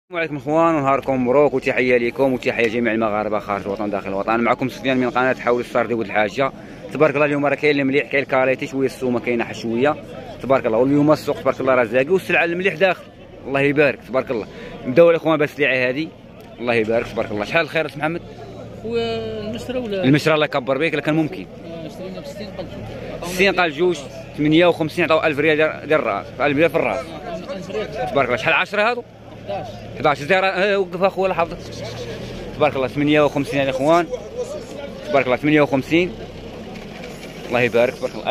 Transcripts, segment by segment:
السلام عليكم اخوان، ونهاركم مبروك وتحيه لكم وتحيه لجميع المغاربه خارج الوطن داخل الوطن. معكم سفيان من قناه حول السردي ولد الحاجه. تبارك الله اليوم راه كاين المليح، كاين الكاليتي شويه، السومه كاينه حشويه تبارك الله. واليوم السوق تبارك الله راه زاقي والسلعه المليح داخل، الله يبارك تبارك الله. نبداو الاخوان بالسلعه هذه، الله يبارك تبارك الله. شحال الخير اسم محمد؟ خويا المشرى ولا المشرى الله يكبر بك، كان ممكن شرينا ب 60 قال جوج 60 قال جوج 58 عطاو 1000 ريال ديال الراس، 1000 ريال في الراس تبارك الله. شحال 10 هادو؟ 11 زير وقف اخويا حافظك تبارك الله. 58 يا اخوان تبارك الله، 58 الله يبارك تبارك الله.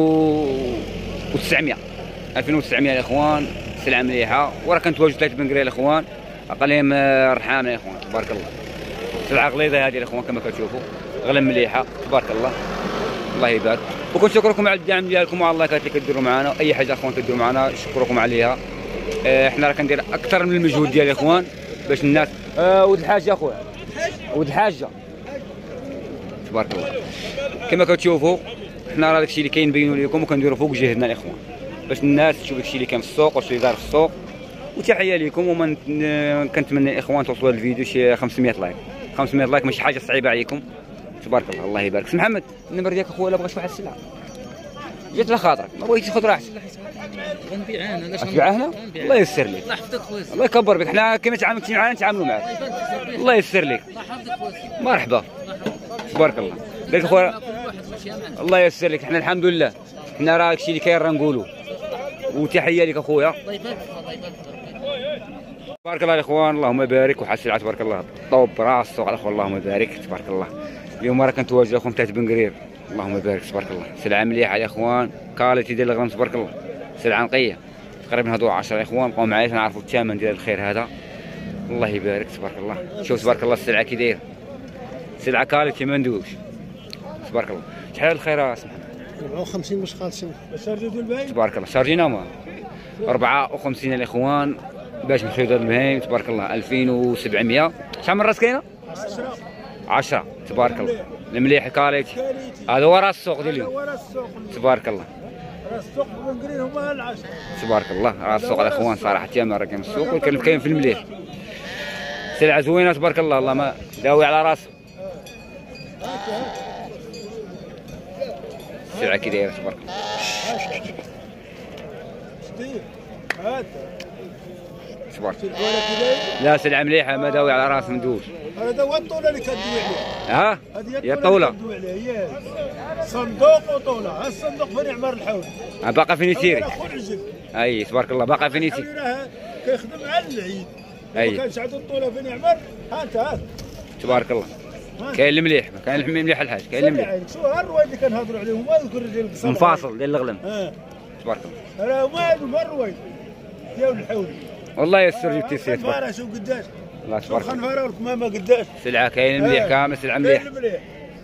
2900 يا اخوان، سلعه مليحه. وراه كنتواجد 3 بن قريه الاخوان، اقلهم رحامه يا اخوان تبارك الله. سلعه غليظه هذه الاخوان كما كتشوفوا، غلم مليحه تبارك الله، الله يبارك. وكنشكركم على الدعم ديالكم وعلى اللايكات اللي كديروا معنا، واي حاجه اخوان كديروا معنا نشكركم عليها. احنا راه كندير اكثر من المجهود ديالي يا اخوان باش الناس. ولد الحاجه اخويا، ولد الحاجه تبارك الله. كما كتشوفوا حنا راه داكشي اللي كينبينوا لكم وكنديروا فوق جهدنا الاخوان باش الناس تشوف داكشي اللي كاين في السوق واش اللي دار في السوق. وتحيه لكم، ومن كنتمنى الاخوان توصلوا هذا الفيديو شي 500 لايك. 500 لايك ماشي حاجه صعيبه عليكم تبارك الله، الله يبارك. سي محمد النمر ديالك اخويا، لا بغيت واحد السلعه جات لخاطرك ما بغيتيش تاخذ راحتك غنبيعها انا. غتبيعها هنا؟ الله يسر لك، الله يحفظك خويا، الله يكبر بك. حنا كما تعاملتي معنا نتعاملوا معك، الله يسر لك. الله يحفظك خويا، مرحبا تبارك الله. قالك اخويا الله يسر لك. حنا الحمد لله حنا راه هادشي اللي كاين راه نقولوا. وتحيه لك اخويا، الله يبارك فيك، الله يبارك فيك. تبارك الله الاخوان، اللهم بارك. وحال السلعه تبارك الله طوب راس السوق الاخوان، اللهم بارك تبارك الله. اليوم راه كنتواجد اخوان 3 بن قرير، اللهم بارك تبارك الله. سلعه مليحه يا اخوان، كاليتي ديال الغنم تبارك الله، سلعه نقيه تقريبا هادو 10 يا اخوان. بقاو معايا تنعرفوا الثمن ديال الخير هذا، الله يبارك تبارك الله. شوف تبارك الله السلعه كي دايره، سلعه كاليتي ما ندوش تبارك الله. شحال الخير يا اسم محمد؟ 54 باش خالصين تبارك الله. شارجينا ما 54 الاخوان باش نشريو هاد البهايم تبارك الله. 2700. شحال من راس كاينه؟ 10 تبارك الله. المليح كاليتي هذا ورا السوق ديال اليوم تبارك الله. السوق بنقرين هما العشرة تبارك الله. راه السوق الاخوان صراحه تيام راه كاين السوق وكاين في المليح. سلعه زوينه تبارك الله، الله ما داوي على راسه. السلعه كي دايره تبارك الله. تبارك لا سلعه مليحه ما داوي على راسه مندوش. هذا هو الطولة اللي كدوي عليها. ها هي الطوله هي صندوق وطولة. ها الصندوق فين يعمر الحول، باقا فين يسيري. العجل اي تبارك الله باقا فين يسيري. كيخدم على العيد. اي ما كانش عنده الطولة فين يعمر. ها انت ها تبارك الله. كاين المليح، كاين المليح الحاج، كاين المليح. شو هالرواد اللي كنهضروا عليهم هما ذكر ديال القصر منفصل ديال الغلم تبارك الله. راه هما الرواد ديال الحول. والله يسر جبتي سير تبارك خنفاره شوف قداش، الله تبارك الله. خنفاره والكمامه قداش. سلعه كاين المليح كامل، سلعه مليح. كاين المليح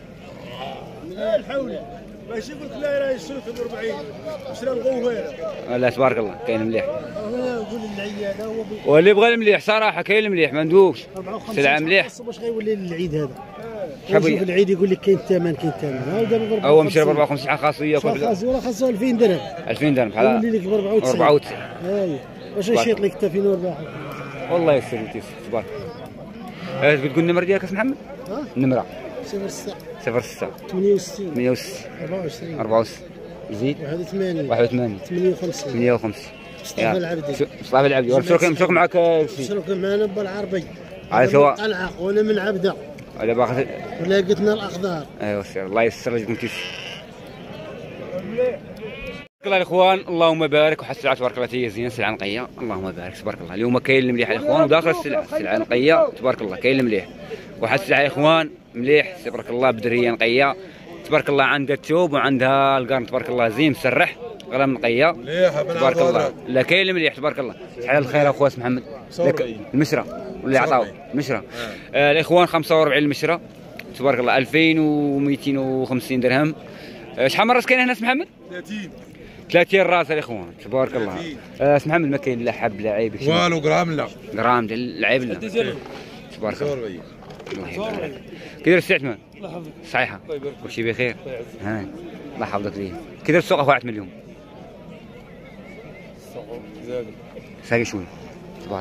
الحول ماشي يقول لك لا راه يشري 40 شرا الغويره. لا تبارك الله كاين المليح. قول العياده هو واللي بغى المليح صراحه كاين المليح ما ندوش. سلعه مليح. باش غيولي للعيد هذا. شوف العيد يقول لك كاين الثمن، كاين الثمن. ها دابا هو مشري ب 54 خاصيه خاصو 2000 درهم. 2000 درهم بحال يولي لك ب 94. اي واش يشيط لك حتى فين ورباح. والله يسر انت تبارك. تقول النمر ديالك اسم محمد؟ النمره 06 06 68 68 24 64 زيد 81 58 58. مصطفى العبدي. مصطفى العبدي. مشروك معك مشروك معنا بالعربي على سواء القلعه وانا من عبده ولا باغي ولقيتنا الاخضر. ايوا سير الله يسر لكم تيس. الله الاخوان اللهم بارك. وحال السلعه تبارك الله هي زينه، سلعه نقيه اللهم بارك تبارك الله. اليوم كاين المليح الاخوان وداخل السلعه نقيه تبارك الله، كاين المليح. وحال السلعه يا اخوان مليح تبارك الله، بدريه نقيه تبارك الله. عندها الثوب وعندها القرن تبارك الله زين مسرح، غرام نقيه تبارك الله. لا كاين المليح تبارك الله. شحال الخير اخويا اسم محمد؟ المشرى واللي عطاو المشرى الاخوان 45 المشرى تبارك الله. 2250 درهم. شحال من راس كاين هنا اسم محمد؟ 30 راس الاخوان تبارك الله. اسم محمد ما كاين لا حب لا عيب والو غرام لا غرام ديال العيب لا تبارك الله. الله يبارك. كي داير السي عثمان؟ الله يحفظك. صحيحه كلشي بخير. ها الله يحفظك ليه. كي داير السوق اخو 1 مليون؟ السوق زاد ساقي شويه تبارك الله.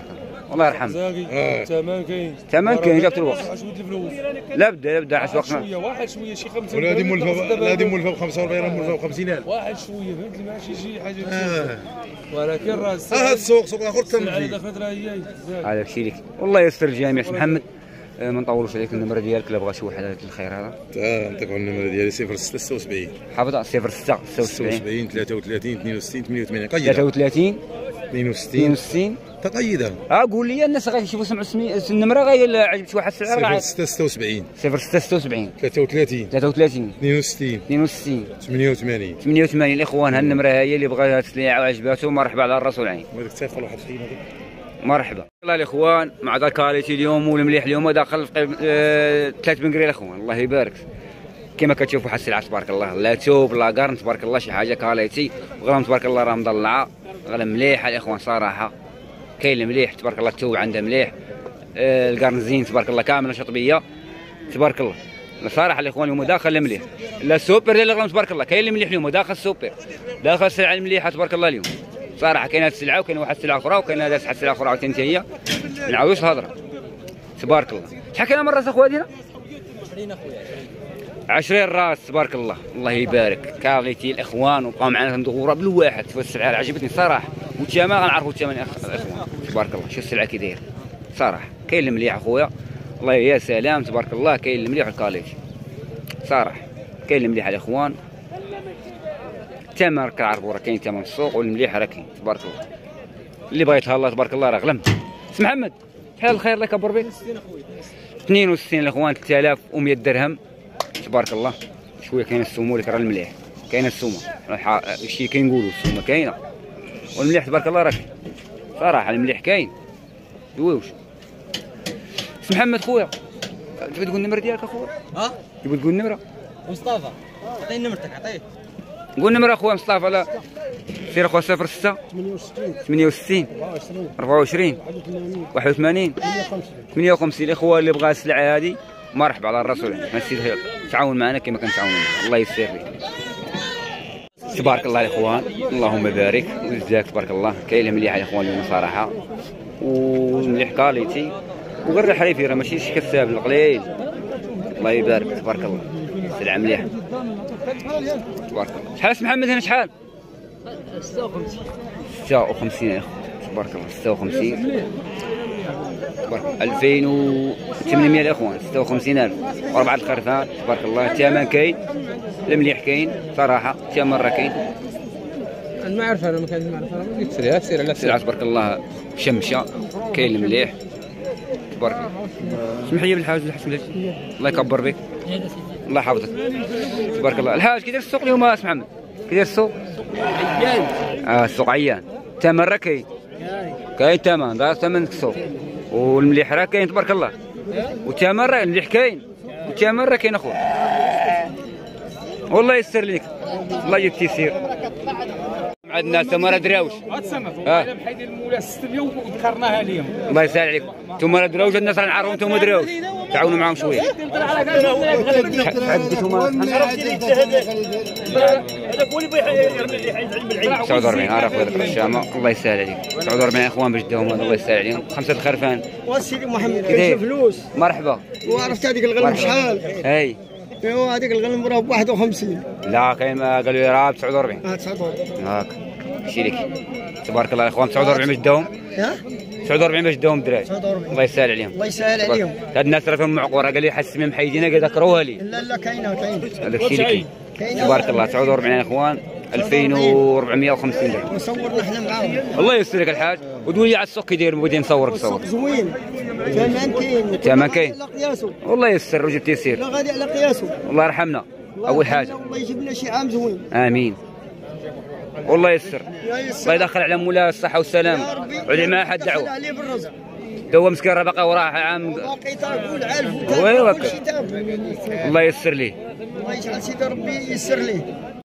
الله يرحمه. الثمن كاين. الثمن كاين جابت الوقت. عشود الفلوس. لا بدا عاد وقتنا. شويه واحد شويه شي 5. ولا هذه مولفه ب 45 راه مولفه ب 50000. واحد شويه فهمتي ماشي شي حاجه. ولكن راه هذا السوق سوق اخر تم على فيه. دخلت راه هي. هذاك الشيء ليك. والله يستر الجميع سي محمد. ما نطولوش عليك النمره ديالك الا بغى شي واحد هذاك الخير هذا. نعطيكم النمره ديالي 0676 حافظها 06 76 33 62 88. قيدها 33 62 62. تقيدها. قول لي الناس غيشوفوا يسمعوا النمره عجبت واحد السعر. 0676 0676 33 33 62 62 88. 88. الاخوان هالنمره هي اللي بغى تسليعه وعجباته مرحبا على الراس والعين. هذاك تيفر واحد الخيمه. مرحبا والله الاخوان مع ذا كاليتي اليوم والمليح اليوم داخل في 3 بنقري الاخوان الله يبارك. كما كتشوفوا واحد السلعه تبارك الله لا توب لا قرن تبارك الله شي حاجه كاليتي وغرام تبارك الله راه مضلعه غلا مليحه الاخوان صراحه. كاين المليح تبارك الله التوب عنده مليح. القرن زين تبارك الله كامله شطبيه تبارك الله. صراحه الاخوان اليوم داخل مليح لا سوبر لا غرام تبارك الله. كاين المليح اليوم داخل سوبر داخل السلعه المليحه تبارك الله اليوم صراحه. كاين هذه السلعه وكاين واحد السلعه اخرى وكاين هذا واحد السلعه اخرى عاوتاني هي ما نعاودوش الهضره تبارك الله. شحال كاينه من راس اخويا دينا؟ 20 اخويا 20 راس تبارك الله الله يبارك. كاليتي الاخوان وبقاو معنا مدغوره بالواحد في السلعه عجبتني صراحه والثمن غنعرفوا الثمن الاخوان تبارك الله. شوف السلعه كي داير صراحه. كاين المليح اخويا الله يا سلام تبارك الله. كاين المليح والكاليتي صراحه. كاين المليح الاخوان الثمن كنعرفوا راه كاين ثمن السوق والمليح راه كاين تبارك الله. اللي بغى يتهلا تبارك الله راه غلم. سي محمد شحال الخير الله يكبر بك؟ 62 الاخوان 3100 درهم تبارك الله. شويه كاين السومه ولك راه المليح كاين السومه شي كنقولوا السومه كاينه والمليح تبارك الله راه كاين صراحه. المليح كاين دويوش. سي محمد خويا تبغي تقول النمره ديالك اخويا؟ تبغي تقول النمره؟ مصطفى عطيني نمرتك عطيه. قول النمره اخويا مصطفى. لا سير اخويا 06 68 24 81 58. الاخوه اللي بغى السلعه هذه مرحبا على الرسول. نسيت تعاون معنا كما كنتعاونوا الله يسر لك تبارك الله الاخوان. اللهم بارك وجزاك تبارك الله. كاين المليح يا اخوان اليوم صراحه والمليح كاليتي وغير الحريفي راه ماشي شي كساب القليل الله يبارك تبارك الله. سلعه مليحه تبارك الله. شحال اسم محمد هنا شحال؟ 56 يا اخو تبارك الله. 56 تبارك الله. 2800 يا اخوان 56000 واربعه الخرفان تبارك الله. الثمن كاين المليح كاين صراحه. الثمن راه كاين انا ما عارف انا ما كان ما عارف انا قلت سير سير على السلعه تبارك الله شمشه. كاين المليح تبارك الله. سمح لي بالحاج الحسن الله يكبر بك الله يحفظك تبارك الله. الحاج كي داير السوق اليوم اسم محمد؟ كي داير السوق؟ عيان. السوق عيان. الثمن راه كاين كاين الثمن دار ثمن السوق والمليح راه كاين تبارك الله. والثمن راه المليح كاين والثمن راه كاين اخويا والله يسر لك الله يجيب التيسير. عندنا تمر دراوش بحيد المولى 6 يوم ذكرناها اليوم. الله يسهل عليك. تمر دراوش الناس راه نعرفهم تمر دراوش تعاونوا معاهم شويه. حدثوا هذاك هو اللي يرمي اللي حيزعل من العين. 49 عرف هذاك الشامه الله يسهل عليك. 49 اخوان باش داهم الله يسهل عليهم. 5 الخرفان وسيدي محمد كاين فلوس. مرحبا. وعرفت هذيك الغنم شحال؟ اي ايوا هذيك الغنم راه ب 51. لا كاين ما قالوا لي راه ب 49. 49 هاك شي لك تبارك الله الاخوان. 49 باش داهم 49 باش داهم الدراري الله يسهل عليهم. الله يسهل عليهم. هاد الناس راه فيهم معقوره قال لي حس من محيدينا قال ذكروها لي. لا لا كاينه هذاك الشيء اللي كاين تبارك الله. 49 يا اخوان 2450 درهم. نصورنا حنا معاهم. الله يسر لك الحاج ودوي على السوق كي داير بغيتي نصورك السوق زوين. ثمن كاين. ثمن كاين. على قياسه. والله يسر وجبت تيسير. لا غادي على قياسه. الله يرحمنا اول حاجه. الله يجيب لنا شي عام زوين. امين والله يسر. الله يدخل على مولاي الصحه والسلامه ويدعي ما حد دعوه. عليه بالرزق. دوا مسكين راه باقي وراه عام باقي تاكل عالف وي وكل شيء تابع. الله يسر ليه. الله يجعل سيدي ربي ييسر ليه.